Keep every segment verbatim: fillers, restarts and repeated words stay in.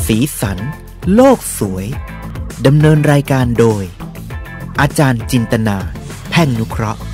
สีสันโลกสวยดำเนินรายการโดยอาจารย์จินตนาแพ่งนุเคราะห์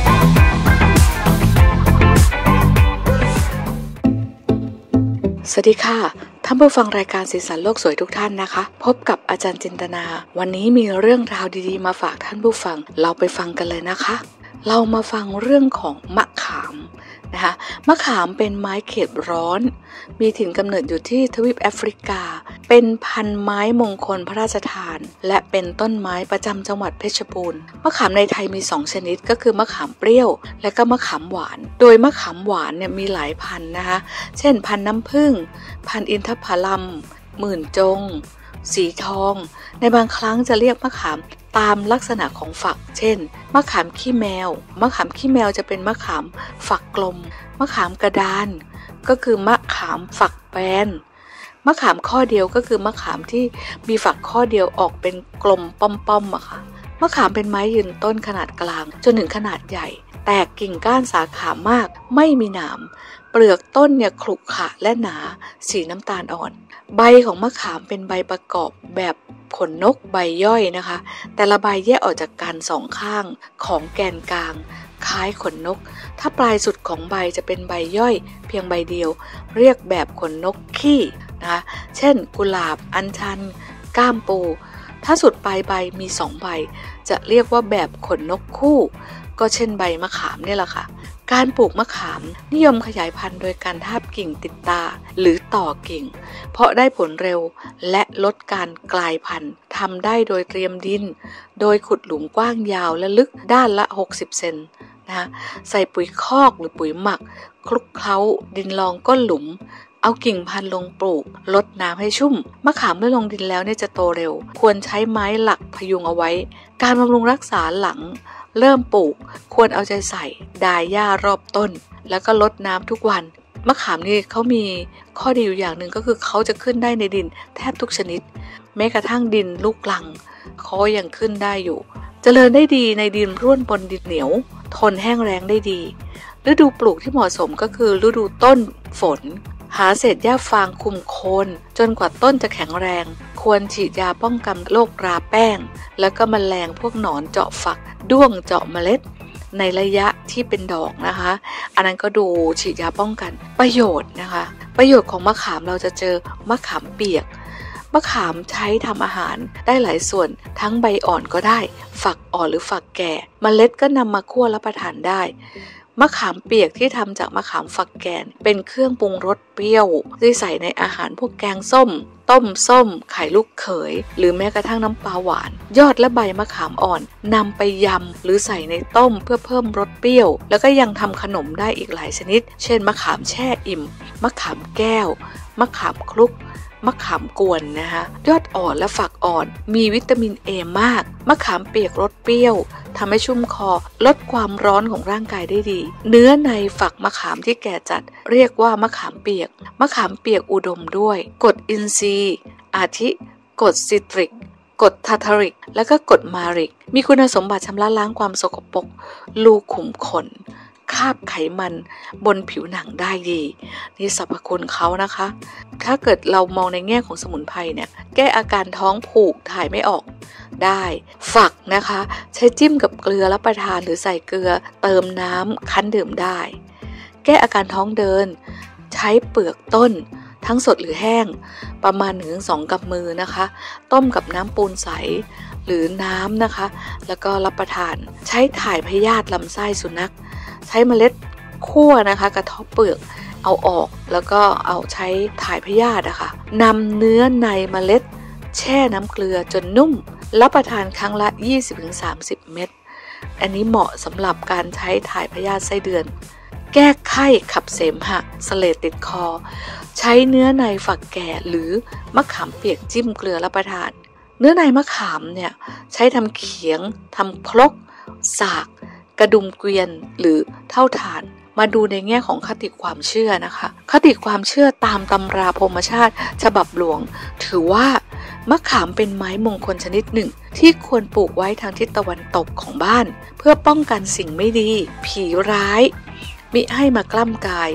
สวัสดีค่ะท่านผู้ฟังรายการสีสันโลกสวยทุกท่านนะคะพบกับอาจารย์จินตนาวันนี้มีเรื่องราวดีๆมาฝากท่านผู้ฟังเราไปฟังกันเลยนะคะเรามาฟังเรื่องของมะขามนะคะมะขามเป็นไม้เขตร้อนมีถิ่นกำเนิดอยู่ที่ทวีปแอฟริกาเป็นพันไม้มงคลพระราชทานและเป็นต้นไม้ประจำจังหวัดเพชรบูรณ์มะขามในไทยมีสองชนิดก็คือมะขามเปรี้ยวและก็มะขามหวานโดยมะขามหวานเนี่ยมีหลายพันธุ์นะคะเช่นพันธุ์น้ำผึ้งพันธุ์อินทผลัมหมื่นจงสีทองในบางครั้งจะเรียกมะขามตามลักษณะของฝักเช่นมะขามขี้แมวมะขามขี้แมวจะเป็นมะขามฝักกลมมะขามกระดานก็คือมะขามฝักแบนมะขามข้อเดียวก็คือมะขามที่มีฝักข้อเดียวออกเป็นกลมป้อมๆอะค่ะมะขามเป็นไม้ยืนต้นขนาดกลางจนถึงขนาดใหญ่แตกกิ่งก้านสาขามากไม่มีหนามเปลือกต้นเนี่ยขรุขระและหนาสีน้ำตาลอ่อนใบของมะขามเป็นใบประกอบแบบขนนกใบย่อยนะคะแต่ละใบแยกออกจากกันสองข้างของแกนกลางคล้ายขนนกถ้าปลายสุดของใบจะเป็นใบย่อยเพียงใบเดียวเรียกแบบขนนกขี้นะคะเช่นกุหลาบอัญชันก้ามปูถ้าสุดปลายใบมีสองใบจะเรียกว่าแบบขนนกคู่ก็เช่นใบมะขามเนี่ยแหละค่ะการปลูกมะขามนิยมขยายพันธุ์โดยการทาบกิ่งติดตาหรือต่อกิ่งเพราะได้ผลเร็วและลดการกลายพันธุ์ทำได้โดยเตรียมดินโดยขุดหลุมกว้างยาวและลึกด้านละหกสิบเซนนะใส่ปุ๋ยคอกหรือปุ๋ยหมักคลุกเคล้าดินรองก้นหลุมเอากิ่งพันธุ์ลงปลูกลดน้ำให้ชุ่มมะขามเมื่อลงดินแล้วเนี่ยจะโตเร็วควรใช้ไม้หลักพยุงเอาไว้การบำรุงรักษาหลังเริ่มปลูกควรเอาใจใส่ดายหญ้ารอบต้นแล้วก็ลดน้ำทุกวันมะขามนี่เขามีข้อดีอยู่อย่างหนึ่งก็คือเขาจะขึ้นได้ในดินแทบทุกชนิดแม้กระทั่งดินลูกรังเขายังขึ้นได้อยู่เจริญได้ดีในดินร่วนบนดินเหนียวทนแห้งแล้งได้ดีฤดูปลูกที่เหมาะสมก็คือฤดูต้นฝนหาเศษหญ้าฟางคุมโคนจนกว่าต้นจะแข็งแรงควรฉีดยาป้องกันโรคราแป้งแล้วก็แมลงพวกหนอนเจาะฝักด้วงเจาะเมล็ดในระยะที่เป็นดอกนะคะอันนั้นก็ดูฉีดยาป้องกันประโยชน์นะคะประโยชน์ของมะขามเราจะเจอมะขามเปียกมะขามใช้ทำอาหารได้หลายส่วนทั้งใบอ่อนก็ได้ฝักอ่อนหรือฝักแก่เมล็ดก็นำมาคั่วรับประทานได้มะขามเปียกที่ทำจากมะขามฝักแก่นเป็นเครื่องปรุงรสเปรี้ยวที่ใส่ในอาหารพวกแกงส้มต้มส้มไข่ลูกเขยหรือแม้กระทั่งน้ำปลาหวานยอดและใบมะขามอ่อนนำไปยำหรือใส่ในต้มเพื่อเพิ่มรสเปรี้ยวแล้วก็ยังทำขนมได้อีกหลายชนิดเช่นมะขามแช่อิ่มมะขามแก้วมะขามคลุกมะขามกวนนะคะยอดอ่อนและฝักอ่อนมีวิตามินเอมากมะขามเปียกรสเปรี้ยวทำให้ชุ่มคอลดความร้อนของร่างกายได้ดีเนื้อในฝักมะขามที่แก่จัดเรียกว่ามะขามเปียกมะขามเปียกอุดมด้วยกรดอินทรีย์อาทิกรดซิตริกกรดทาร์ทาริกและก็กรดมาริกมีคุณสมบัติชำระล้างความสกปรกรูขุมขนคาบไขมันบนผิวหนังได้ดีนี่สรรพคุณเขานะคะถ้าเกิดเรามองในแง่ของสมุนไพรเนี่ยแก้อาการท้องผูกถ่ายไม่ออกได้ฝักนะคะใช้จิ้มกับเกลือรับประทานหรือใส่เกลือเติมน้ำคั้นดื่มได้แก้อาการท้องเดินใช้เปลือกต้นทั้งสดหรือแห้งประมาณ หนึ่งถึงสอง กำมือนะคะต้มกับน้ำปูนใสหรือน้ำนะคะแล้วก็รับประทานใช้ถ่ายพยาธิลำไส้สุนัขใช้เมล็ดคั่วนะคะกระเทาะเปลือกเอาออกแล้วก็เอาใช้ถ่ายพยาธิอะค่ะนำเนื้อในเมล็ดแช่น้ำเกลือจนนุ่มรับประทานครั้งละ ยี่สิบถึงสามสิบ เม็ดอันนี้เหมาะสำหรับการใช้ถ่ายพยาธิไส้เดือนแก้ไข้ขับเสมหะเสลดติดคอใช้เนื้อในฝักแก่หรือมะขามเปียกจิ้มเกลือรับประทานเนื้อในมะขามเนี่ยใช้ทำเขียงทำครกสากกระดุมเกวียนหรือเท่าฐานมาดูในแง่ของคติความเชื่อนะคะคติความเชื่อตามตำราพรหมชาติฉบับหลวงถือว่ามะขามเป็นไม้มงคลชนิดหนึ่งที่ควรปลูกไว้ทางทิศตะวันตกของบ้านเพื่อป้องกันสิ่งไม่ดีผีร้ายมิให้มากล้ำกาย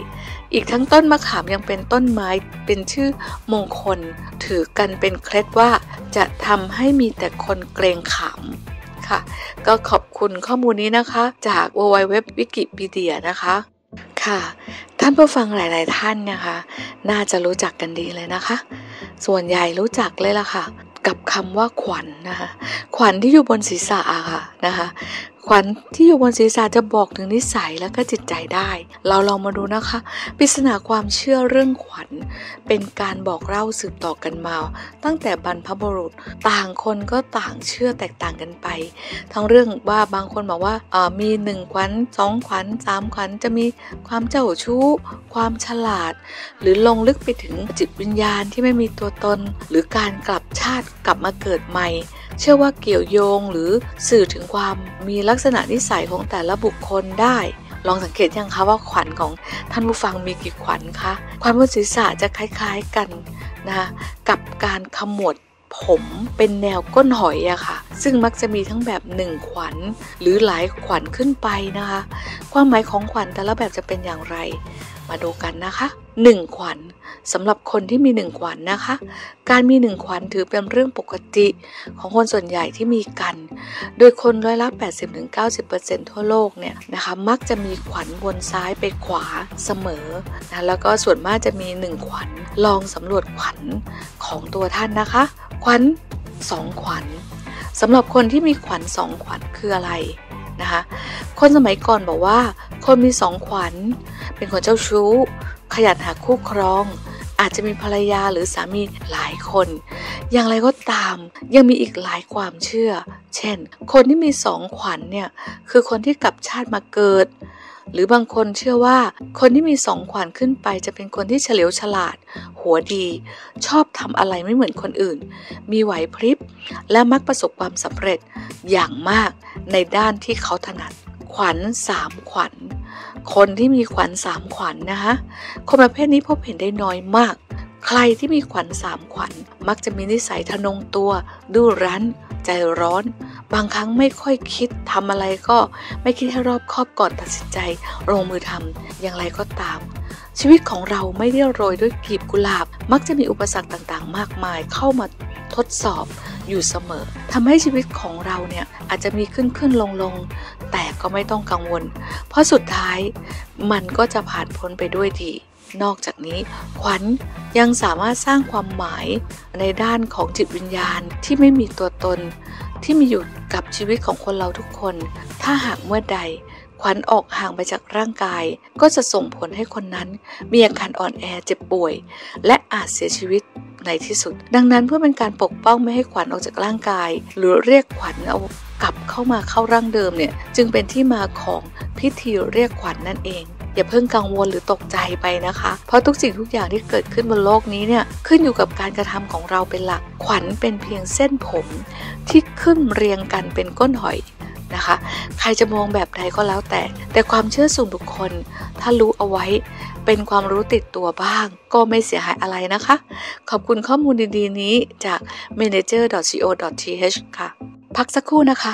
อีกทั้งต้นมะขามยังเป็นต้นไม้เป็นชื่อมงคลถือกันเป็นเคล็ดว่าจะทำให้มีแต่คนเกรงขามค่ะก็ขอบคุณข้อมูลนี้นะคะจาก ดับเบิลยู ดับเบิลยู ดับเบิลยู ดอท วิกิพีเดีย นะคะค่ะท่านผู้ฟังหลายๆท่านนะคะน่าจะรู้จักกันดีเลยนะคะส่วนใหญ่รู้จักเลยล่ะค่ะกับคำว่าขวัญ นะคะขวัญที่อยู่บนศีรษะอะค่ะนะคะขวัญที่อยู่บนศีรษะจะบอกถึงนิสัยและก็จิตใจได้เราลองมาดูนะคะปริศนาความเชื่อเรื่องขวัญเป็นการบอกเล่าสืบต่อกันมาตั้งแต่บรรพบุรุษต่างคนก็ต่างเชื่อแตกต่างกันไปทั้งเรื่องว่าบางคนบอกว่าเอ่อมีหนึ่งขวัญสองขวัญสามขวัญจะมีความเจ้าชู้ความฉลาดหรือลงลึกไปถึงจิตวิญญาณที่ไม่มีตัวตนหรือการกลับชาติกลับมาเกิดใหม่เชื่อว่าเกี่ยวโยงหรือสื่อถึงความมีลักษณะนิสัยของแต่ละบุคคลได้ลองสังเกตยังคะว่าขวัญของท่านผู้ฟังมีกี่ขวัญคะขวัญบนศีรษะจะคล้ายๆกันนะคะกับการขมวดผมเป็นแนวก้นหอยอะค่ะซึ่งมักจะมีทั้งแบบหนึ่งขวัญหรือหลายขวัญขึ้นไปนะคะความหมายของขวัญแต่ละแบบจะเป็นอย่างไรมาดูกันนะคะหนึ่งขวัญสำหรับคนที่มีหนึ่งขวัญนะคะการมีหนึ่งขวัญถือเป็นเรื่องปกติของคนส่วนใหญ่ที่มีกันโดยคนร้อยละ แปดสิบถึงเก้าสิบเปอร์เซ็นต์ ทั่วโลกเนี่ยนะคะมักจะมีขวัญวนซ้ายไปขวาเสมอนะแล้วก็ส่วนมากจะมีหนึ่งขวัญลองสำรวจขวัญของตัวท่านนะคะขวัญสองขวัญสำหรับคนที่มีขวัญสองขวัญคืออะไรนะคะคนสมัยก่อนบอกว่าคนมีสองขวัญเป็นคนเจ้าชู้ขยันหาคู่ครองอาจจะมีภรรยาหรือสามีหลายคนอย่างไรก็ตามยังมีอีกหลายความเชื่อเช่นคนที่มีสองขวัญเนี่ยคือคนที่กลับชาติมาเกิดหรือบางคนเชื่อว่าคนที่มีสองขวัญขึ้นไปจะเป็นคนที่เฉลียวฉลาดหัวดีชอบทำอะไรไม่เหมือนคนอื่นมีไหวพริบและมักประสบความสำเร็จอย่างมากในด้านที่เขาถนัดขวัญสามขวัญคนที่มีขวัญสามขวัญนะคะคนประเภทนี้พบเห็นได้น้อยมากใครที่มีขวัญสามขวัญมักจะมีนิสัยทะนงตัวดื้อรั้นใจร้อนบางครั้งไม่ค่อยคิดทำอะไรก็ไม่คิดให้รอบคอบก่อนตัดสินใจลงมือทำอย่างไรก็ตามชีวิตของเราไม่ได้โรยด้วยกลีบกุหลาบมักจะมีอุปสรรคต่างๆมากมายเข้ามาทดสอบอยู่เสมอทำให้ชีวิตของเราเนี่ยอาจจะมีขึ้นขึ้นลงลงแต่ก็ไม่ต้องกังวลเพราะสุดท้ายมันก็จะผ่านพ้นไปด้วยดีนอกจากนี้ขวัญยังสามารถสร้างความหมายในด้านของจิตวิญญาณที่ไม่มีตัวตนที่มีอยู่กับชีวิตของคนเราทุกคนถ้าหากเมื่อใดขวัญออกห่างไปจากร่างกายก็จะส่งผลให้คนนั้นมีอาการอ่อนแอเจ็บป่วยและอาจเสียชีวิตในที่สุดดังนั้นเพื่อเป็นการปกป้องไม่ให้ขวัญออกจากร่างกายหรือเรียกขวัญเอากลับเข้ามาเข้าร่างเดิมเนี่ยจึงเป็นที่มาของพิธีเรียกขวัญ นั่นเองอย่าเพิ่งกังวลหรือตกใจไปนะคะเพราะทุกสิ่งทุกอย่างที่เกิดขึ้นบนโลกนี้เนี่ยขึ้นอยู่กับการกระทำของเราเป็นหลักขวัญเป็นเพียงเส้นผมที่ขึ้นเรียงกันเป็นก้นหอยนะคะใครจะมองแบบใดก็แล้วแต่แต่ความเชื่อส่วนบุคคลถ้ารู้เอาไว้เป็นความรู้ติดตัวบ้างก็ไม่เสียหายอะไรนะคะขอบคุณข้อมูลดีๆนี้จาก เมเนเจอร์ ดอท ซี โอ ดอท ที เอช ค่ะพักสักครู่นะคะ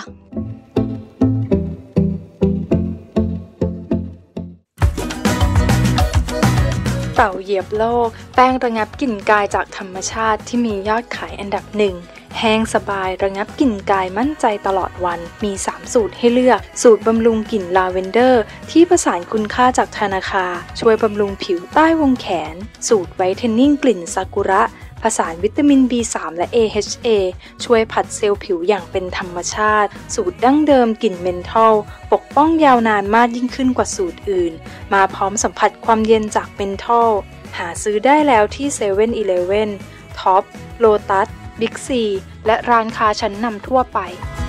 เต่าเหยียบโลกแป้งระงับกลิ่นกายจากธรรมชาติที่มียอดขายอันดับหนึ่งแห้งสบายระงับกลิ่นกายมั่นใจตลอดวันมีสามสูตรให้เลือกสูตรบำรุงกลิ่นลาเวนเดอร์ที่ผสานคุณค่าจากธนาคารช่วยบำรุงผิวใต้วงแขนสูตรไวท์เทนนิ่งกลิ่นซากุระผสานวิตามิน บี สาม และ เอ เอช เอ ช่วยผัดเซลล์ผิวอย่างเป็นธรรมชาติสูตรดั้งเดิมกลิ่นเมนทอลปกป้องยาวนานมากยิ่งขึ้นกว่าสูตรอื่นมาพร้อมสัมผัสความเย็นจากเมนทอลหาซื้อได้แล้วที่เซเว่นอีเลฟเว่น ท็อป โลตัส บิ๊กซี และร้านค้าชั้นนำทั่วไป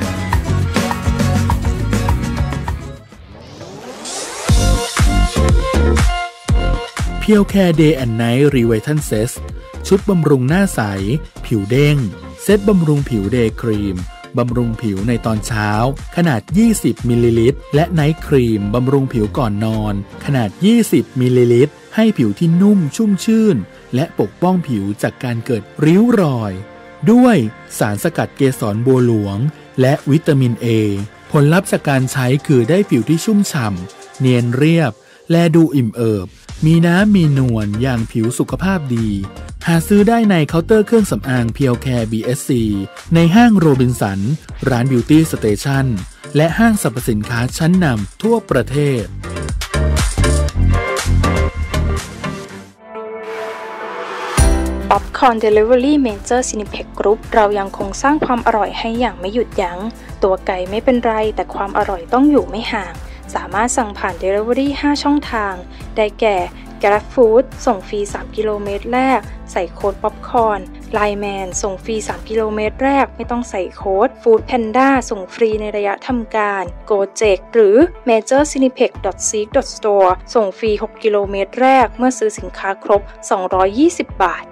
เพียวแคร์ Day and Night Revital Set ชุดบำรุงหน้าใสผิวเด้งเซตบำรุงผิวเดย์ครีมบำรุงผิวในตอนเช้าขนาดยี่สิบมิลลิลิตรและไนท์ครีมบำรุงผิวก่อนนอนขนาดยี่สิบมิลลิลิตรให้ผิวที่นุ่มชุ่มชื่นและปกป้องผิวจากการเกิดริ้วรอยด้วยสารสกัดเกสรบัวหลวงและวิตามิน A ผลลัพธ์จากการใช้คือได้ผิวที่ชุ่มฉ่ำเนียนเรียบและดูอิ่มเอิบมีน้ำมีนวลอย่างผิวสุขภาพดีหาซื้อได้ในเคาน์เตอร์เครื่องสำอางเพียวแคร์ บี เอส ซี ในห้างโรบินสันร้านบิวตี้สเตชันและห้างสรรพสินค้าชั้นนำทั่วประเทศป๊อปคอร์นเดลิเวอรี่เมเจอร์ซินิเพ็กกรุ๊ปเรายังคงสร้างความอร่อยให้อย่างไม่หยุดยั้งตัวไก่ไม่เป็นไรแต่ความอร่อยต้องอยู่ไม่ห่างสามารถสั่งผ่าน Delivery ห้าช่องทางได้แก่ Grab Food ส่งฟรีสามกิโลเมตรแรกใส่โค้ดป๊อปคอร์น ไลน์แมน ส่งฟรีสามกิโลเมตรแรกไม่ต้องใส่โค้ด Food Panda ส่งฟรีในระยะทำการ Gojek หรือ เมเจอร์ซินิเพ็ก ดอท ซี ดอท สโตร์ ส่งฟรีหกกิโลเมตรแรกเมื่อซื้อสินค้าครบสองร้อยยี่สิบบาท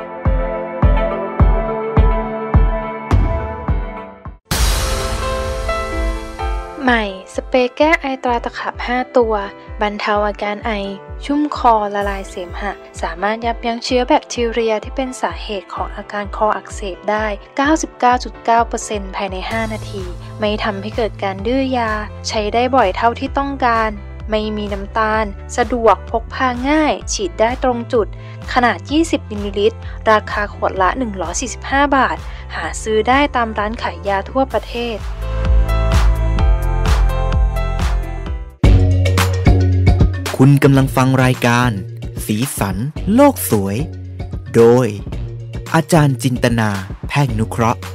ใหม่สเปรย์แก้ไอตราตะขาบห้าตัวบรรเทาอาการไอชุ่มคอละลายเสมหะสามารถยับยั้งเชื้อแบคทีเรียที่เป็นสาเหตุของอาการคออักเสบได้ เก้าสิบเก้าจุดเก้าเปอร์เซ็นต์ ภายในห้านาทีไม่ทำให้เกิดการดื้อยาใช้ได้บ่อยเท่าที่ต้องการไม่มีน้ำตาลสะดวกพกพาง่ายฉีดได้ตรงจุดขนาดยี่สิบมิลลิลิตรราคาขวดละหนึ่งร้อยสี่สิบห้าบาทหาซื้อได้ตามร้านขายยาทั่วประเทศคุณกำลังฟังรายการสีสันโลกสวยโดยอาจารย์จินตนาแพ่งนุเคราะห์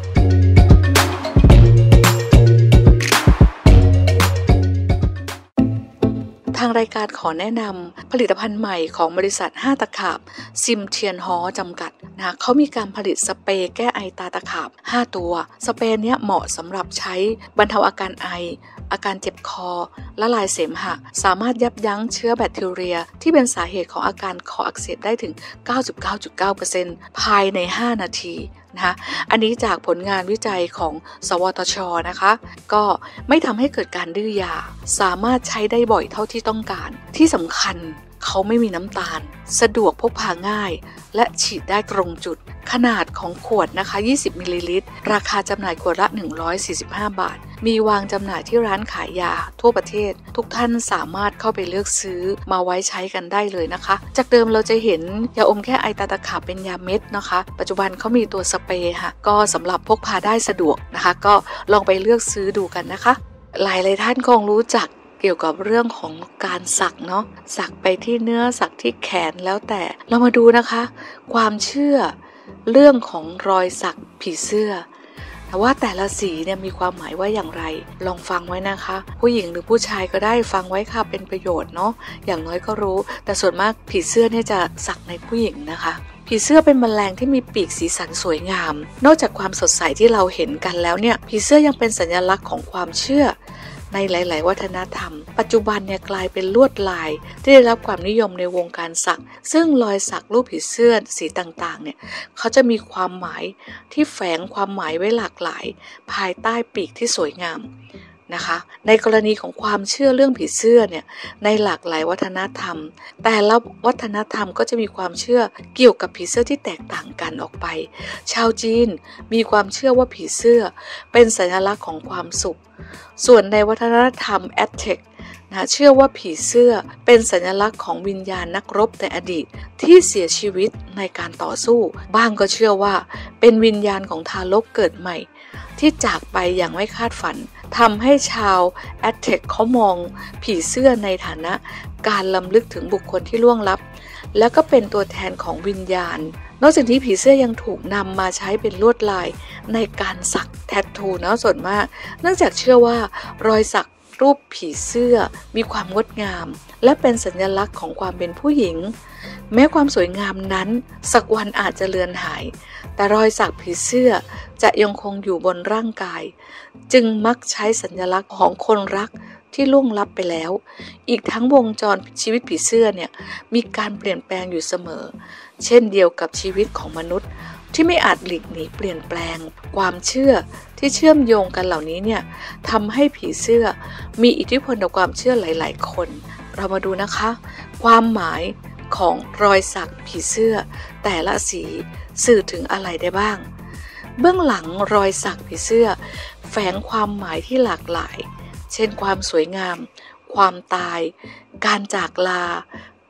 ทางรายการขอแนะนำผลิตภัณฑ์ใหม่ของบริษัทห้าตะขาบซิมเทียนฮอจำกัดนะเขามีการผลิตสเปรย์แก้ไอตาตะขาบห้าตัวสเปรย์เนี้ยเหมาะสำหรับใช้บรรเทาอาการไออาการเจ็บคอละลายเสมหะสามารถยับยั้งเชื้อแบคทีเรียที่เป็นสาเหตุของอาการคออักเสบได้ถึง เก้าสิบเก้าจุดเก้าเปอร์เซ็นต์ ภายในห้านาทีนะคะอันนี้จากผลงานวิจัยของสวทช.นะคะก็ไม่ทำให้เกิดการดื้อยาสามารถใช้ได้บ่อยเท่าที่ต้องการที่สำคัญเขาไม่มีน้ำตาลสะดวกพกพาง่ายและฉีดได้ตรงจุดขนาดของขวดนะคะยี่สิบมิลลิลิตรราคาจำหน่ายขวดละหนึ่งร้อยสี่สิบห้าบาทมีวางจำหน่ายที่ร้านขายยาทั่วประเทศทุกท่านสามารถเข้าไปเลือกซื้อมาไว้ใช้กันได้เลยนะคะจากเดิมเราจะเห็นยาอมแก้ไอตาตะขาบเป็นยาเม็ดนะคะปัจจุบันเขามีตัวสเปรย์ค่ะก็สำหรับพกพาได้สะดวกนะคะก็ลองไปเลือกซื้อดูกันนะคะหลายหลายท่านคงรู้จักเกี่ยวกับเรื่องของการสักเนาะสักไปที่เนื้อสักที่แขนแล้วแต่เรามาดูนะคะความเชื่อเรื่องของรอยสักผีเสื้อแต่ว่าแต่ละสีเนี่ยมีความหมายว่าอย่างไรลองฟังไว้นะคะผู้หญิงหรือผู้ชายก็ได้ฟังไว้ค่ะเป็นประโยชน์เนาะอย่างน้อยก็รู้แต่ส่วนมากผีเสื้อเนี่ยจะสักในผู้หญิงนะคะผีเสื้อเป็นแมลงที่มีปีกสีสันสวยงามนอกจากความสดใสที่เราเห็นกันแล้วเนี่ยผีเสื้อยังเป็นสัญลักษณ์ของความเชื่อในหลายๆวัฒนธรรมปัจจุบันเนี่ยกลายเป็นลวดลายที่ได้รับความนิยมในวงการสักซึ่งรอยสักรูปผีเสื้อสีต่างๆเนี่ยเขาจะมีความหมายที่แฝงความหมายไว้หลากหลายภายใต้ปีกที่สวยงามนะคะในกรณีของความเชื่อเรื่องผีเสื้อเนี่ยในหลากหลายวัฒนธรรมแต่ละวัฒนธรรมก็จะมีความเชื่อเกี่ยวกับผีเสื้อที่แตกต่างกันออกไปชาวจีนมีความเชื่อว่าผีเสื้อเป็นสัญลักษณ์ของความสุขส่วนในวัฒนธรรมแอตเทคนะเชื่อว่าผีเสื้อเป็นสัญลักษณ์ของวิญญาณนักรบในอดีตที่เสียชีวิตในการต่อสู้บ้างก็เชื่อว่าเป็นวิญญาณของทารกเกิดใหม่ที่จากไปอย่างไม่คาดฝันทำให้ชาวแอตเทคเขามองผีเสื้อในฐานะการล้ำลึกถึงบุคคลที่ล่วงลับแล้วก็เป็นตัวแทนของวิญญาณนอกจากนี้ผีเสื้อยังถูกนำมาใช้เป็นลวดลายในการสักแทททูนะส่วนมากเนื่องจากเชื่อว่ารอยสักรูปผีเสื้อมีความงดงามและเป็นสัญลักษณ์ของความเป็นผู้หญิงแม้ความสวยงามนั้นสักวันอาจจะเลือนหายแต่รอยสักผีเสื้อจะยังคงอยู่บนร่างกายจึงมักใช้สัญลักษณ์ของคนรักที่ล่วงลับไปแล้วอีกทั้งวงจรชีวิตผีเสื้อเนี่ยมีการเปลี่ยนแปลงอยู่เสมอเช่นเดียวกับชีวิตของมนุษย์ที่ไม่อาจหลีกหนีเปลี่ยนแปลงความเชื่อที่เชื่อมโยงกันเหล่านี้เนี่ยทำให้ผีเสื้อมีอิทธิพลต่อความเชื่อหลายๆคนเรามาดูนะคะความหมายของรอยสักผีเสื้อแต่ละสีสื่อถึงอะไรได้บ้างเบื้องหลังรอยสักผีเสื้อแฝงความหมายที่หลากหลายเช่นความสวยงามความตายการจากลา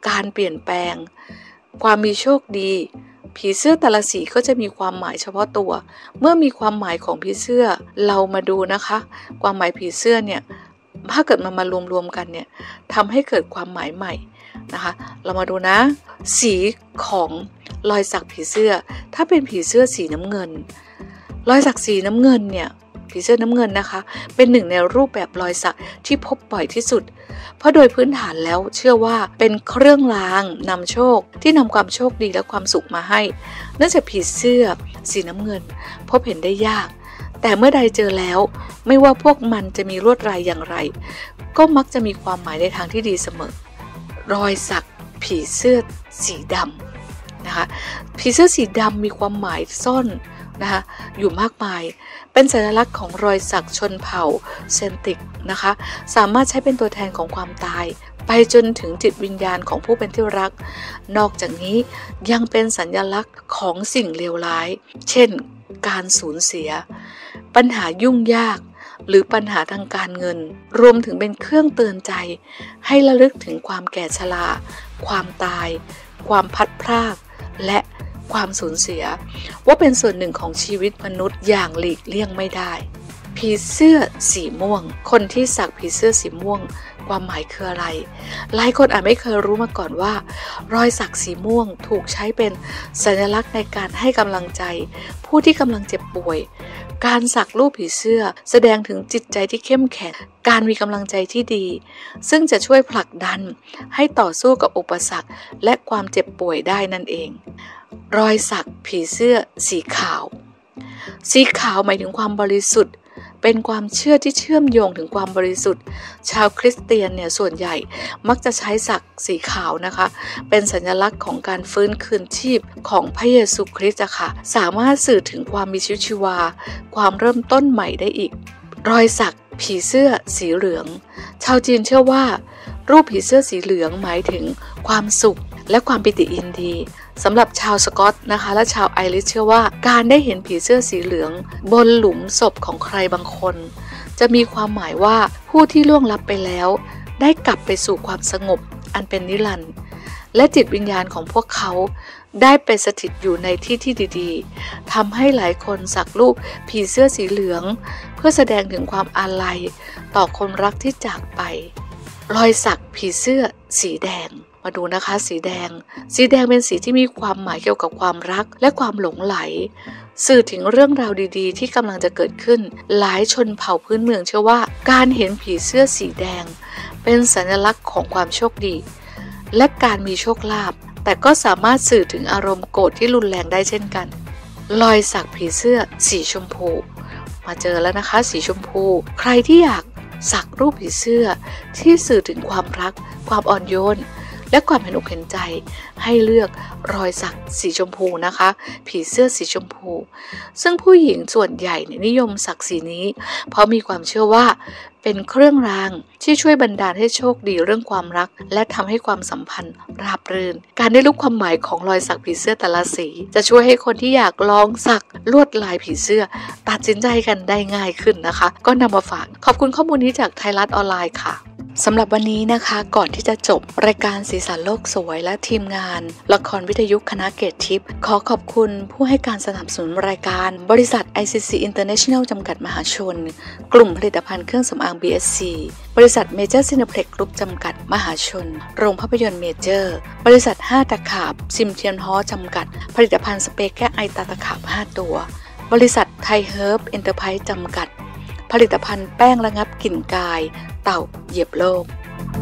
การเปลี่ยนแปลงความมีโชคดีผีเสื้อแต่ละสีก็จะมีความหมายเฉพาะตัวเมื่อมีความหมายของผีเสื้อเรามาดูนะคะความหมายผีเสื้อเนี่ยถ้าเกิดมันมารวมๆกันเนี่ยทำให้เกิดความหมายใหม่นะคะเรามาดูนะสีของรอยสักผีเสื้อถ้าเป็นผีเสื้อสีน้ำเงินรอยสักสีน้ำเงินเนี่ยผีเสื้อน้ำเงินนะคะเป็นหนึ่งในรูปแบบรอยสักที่พบบ่อยที่สุดเพราะโดยพื้นฐานแล้วเชื่อว่าเป็นเครื่องรางนำโชคที่นำความโชคดีและความสุขมาให้เนื่องจากผีเสื้อสีน้ำเงินพบเห็นได้ยากแต่เมื่อใดเจอแล้วไม่ว่าพวกมันจะมีลวดลายอย่างไรก็มักจะมีความหมายในทางที่ดีเสมอรอยสักผีเสื้อสีดำนะคะผีเสื้อสีดำมีความหมายซ่อนนะคะอยู่มากมายเป็นสัญลักษณ์ของรอยสักชนเผ่าเซนติกนะคะสามารถใช้เป็นตัวแทนของความตายไปจนถึงจิตวิญญาณของผู้เป็นที่รักนอกจากนี้ยังเป็นสัญลักษณ์ของสิ่งเลวร้ายเช่นการสูญเสียปัญหายุ่งยากหรือปัญหาทางการเงินรวมถึงเป็นเครื่องเตือนใจให้ระลึกถึงความแก่ชราความตายความพัดพรากและความสูญเสียว่าเป็นส่วนหนึ่งของชีวิตมนุษย์อย่างหลีกเลี่ยงไม่ได้ผีเสื้อสีม่วงคนที่สักผีเสื้อสีม่วงความหมายคืออะไรหลายคนอาจไม่เคยรู้มาก่อนว่ารอยสักสีม่วงถูกใช้เป็นสัญลักษณ์ในการให้กำลังใจผู้ที่กำลังเจ็บป่วยการสักรูปผีเสื้อแสดงถึงจิตใจที่เข้มแข็งการมีกำลังใจที่ดีซึ่งจะช่วยผลักดันให้ต่อสู้กับอุปสรรคและความเจ็บป่วยได้นั่นเองรอยสักผีเสื้อสีขาวสีขาวหมายถึงความบริสุทธิ์เป็นความเชื่อที่เชื่อมโยงถึงความบริสุทธิ์ชาวคริสเตียนเนี่ยส่วนใหญ่มักจะใช้สักสีขาวนะคะเป็นสัญลักษณ์ของการฟื้นคืนชีพของพระเยซูคริสต์ค่ะสามารถสื่อถึงความมีชีวิตชีวาความเริ่มต้นใหม่ได้อีกรอยสักผีเสื้อสีเหลืองชาวจีนเชื่อว่ารูปผีเสื้อสีเหลืองหมายถึงความสุขและความปิติยินดีสำหรับชาวสกอตนะคะและชาวไอริชเชื่อว่าการได้เห็นผีเสื้อสีเหลืองบนหลุมศพของใครบางคนจะมีความหมายว่าผู้ที่ล่วงลับไปแล้วได้กลับไปสู่ความสงบอันเป็นนิรันดร์และจิตวิญญาณของพวกเขาได้ไปสถิตอยู่ในที่ที่ดีๆทำให้หลายคนสักรูปผีเสื้อสีเหลืองเพื่อแสดงถึงความอาลัยต่อคนรักที่จากไปรอยสักผีเสื้อสีแดงมาดูนะคะสีแดงสีแดงเป็นสีที่มีความหมายเกี่ยวกับความรักและความหลงไหลสื่อถึงเรื่องราวดีๆที่กำลังจะเกิดขึ้นหลายชนเผ่าพื้นเมืองเชื่อว่าการเห็นผีเสื้อสีแดงเป็นสัญลักษณ์ของความโชคดีและการมีโชคลาภแต่ก็สามารถสื่อถึงอารมณ์โกรธที่รุนแรงได้เช่นกันรอยสักผีเสื้อสีชมพูมาเจอแล้วนะคะสีชมพูใครที่อยากสักรูปผีเสื้อที่สื่อถึงความรักความอ่อนโยนและความเห็นอกเห็นใจให้เลือกรอยสักสีชมพูนะคะผีเสื้อสีชมพูซึ่งผู้หญิงส่วนใหญ่นิยมสักสีนี้เพราะมีความเชื่อว่าเป็นเครื่องรางที่ช่วยบันดาลให้โชคดีเรื่องความรักและทำให้ความสัมพันธ์ราบรื่นการได้รู้ความหมายของรอยสักผีเสื้อแต่ละสีจะช่วยให้คนที่อยากลองสักลวดลายผีเสื้อตัดสินใจกันได้ง่ายขึ้นนะคะก็นำมาฝากขอบคุณข้อมูลนี้จากไทยรัฐออนไลน์ค่ะสำหรับวันนี้นะคะก่อนที่จะจบรายการสีสันโลกสวยและทีมงานละครวิทยุคณะเกตทิพย์ขอขอบคุณผู้ให้การสนับสนุนรายการบริษัท ไอ ซี ซี International จำกัดมหาชนกลุ่มผลิตภัณฑ์เครื่องสำอาง บี เอส ซี บริษัทเมเจอร์ซินิเพล็กซ์กรุ๊ปจำกัดมหาชนโรงภาพยนตร์เมเจอร์บริษัทห้าตะขาบซิมเทียนฮอจำกัดผลิตภัณฑ์สเปรย์แก้ไอตาตะขาบห้าตัวบริษัทไทยเฮิร์บเอ็นเตอร์ไพรส์จำกัดผลิตภัณฑ์แป้งระงับกลิ่นกายเต่าเหยียบโลก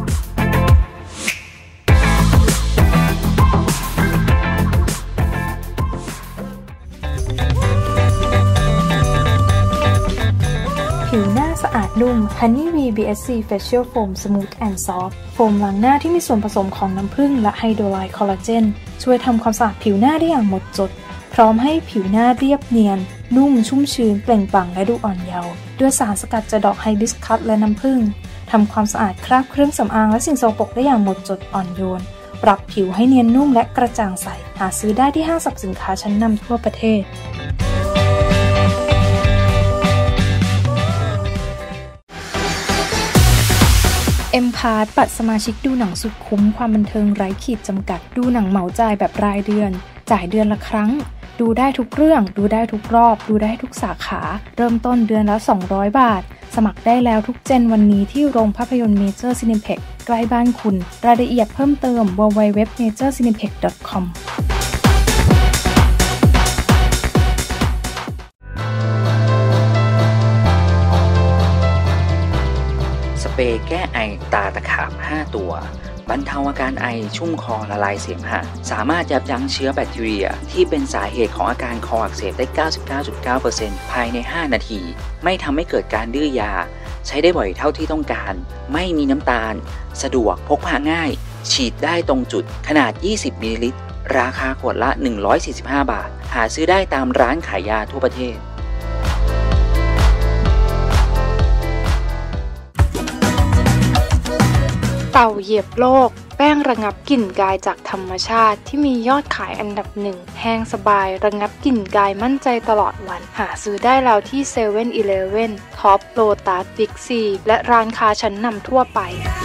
ผิวหน้าสะอาดนุ่ม Honeybee บี เอส ซี Facial Foam Smooth and Soft โฟมล้างหน้าที่มีส่วนผสมของน้ำผึ้งและไฮโดรไลด์คอลลาเจนช่วยทำความสะอาดผิวหน้าได้อย่างหมดจดพร้อมให้ผิวหน้าเรียบเนียนนุ่มชุ่มชื้นเปล่งปลั่งและดูอ่อนเยาว์ด้วยสารสกัดจากดอกไฮบิสคัสและน้ำผึ้งทำความสะอาดคราบเครื่องสำอางและสิ่งสกปรกได้อย่างหมดจดอ่อนโยนปรับผิวให้เนียนนุ่มและกระจ่างใสหาซื้อได้ที่ห้างสรรพสินค้าชั้นนำทั่วประเทศเอ็ม พาส บัตรสมาชิกดูหนังสุดคุ้มความบันเทิงไร้ขีดจำกัดดูหนังเหมาจ่ายแบบรายเดือนจ่ายเดือนละครั้งดูได้ทุกเรื่องดูได้ทุกรอบดูได้ทุกสาขาเริ่มต้นเดือนละสองร้อยบาทสมัครได้แล้วทุกเจนวันนี้ที่โรงภาพยนตร์เมเจอร์ซินิเพ็กใกล้บ้านคุณรายละเอียดเพิ่มเติม ดับเบิลยู ดับเบิลยู ดับเบิลยู ดอท เมเจอร์ซินิเพ็ก ดอท คอมสเปรย์แก้ไอตาตะขาบห้าตัวบรรเทาอาการไอชุ่มคอละลายเสมหะสามารถยับยั้งเชื้อแบคทีเรียที่เป็นสาเหตุของอาการคออักเสบได้ เก้าสิบเก้าจุดเก้าเปอร์เซ็นต์ ภายในห้านาทีไม่ทำให้เกิดการดื้อยาใช้ได้บ่อยเท่าที่ต้องการไม่มีน้ำตาลสะดวกพกพาง่ายฉีดได้ตรงจุดขนาดยี่สิบมิลลิลิตรราคาขวดละหนึ่งร้อยสี่สิบห้าบาทหาซื้อได้ตามร้านขายยาทั่วประเทศเต่าเหยียบโลกแป้งระงับกลิ่นกายจากธรรมชาติที่มียอดขายอันดับหนึ่งแห้งสบายระงับกลิ่นกายมั่นใจตลอดวันหาซื้อได้แล้วที่เซเว่นอีเลฟเว่นท็อปโลตัสบิ๊กซีและร้านค้าชั้นนำทั่วไป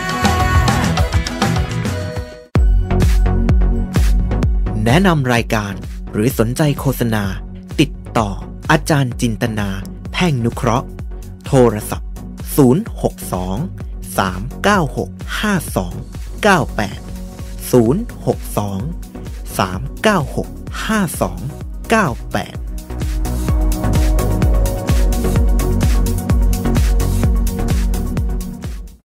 แนะนำรายการหรือสนใจโฆษณาติดต่ออาจารย์จินตนาแพ่งนุเคราะห์โทรศัพท์ศูนย์ หก สอง สาม เก้า หก ห้า สอง เก้า แปด ศูนย์ หก สอง สาม เก้า หก ห้า สอง เก้า แปด